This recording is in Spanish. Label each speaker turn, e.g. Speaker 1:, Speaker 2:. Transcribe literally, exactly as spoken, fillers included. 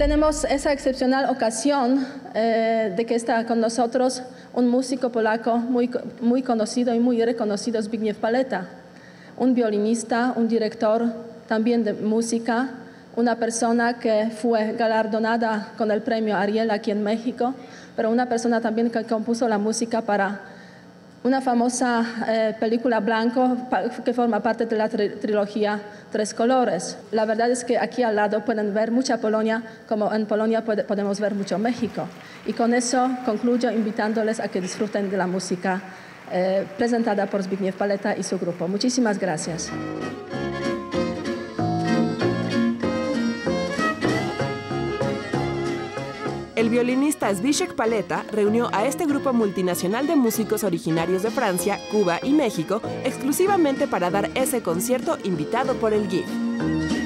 Speaker 1: tenemos esa excepcional ocasión eh, de que está con nosotros un músico polaco muy, muy conocido y muy reconocido, Zbigniew Paleta, un violinista, un director también de música, una persona que fue galardonada con el premio Ariel aquí en México, pero una persona también que compuso la música para una famosa eh, película Blanco que forma parte de la tri trilogía Tres Colores. La verdad es que aquí al lado pueden ver mucha Polonia, como en Polonia puede, podemos ver mucho México. Y con eso concluyo invitándoles a que disfruten de la música eh, presentada por Zbigniew Paleta y su grupo. Muchísimas gracias.
Speaker 2: El violinista Zbyszek Paleta reunió a este grupo multinacional de músicos originarios de Francia, Cuba y México exclusivamente para dar ese concierto invitado por el G I F.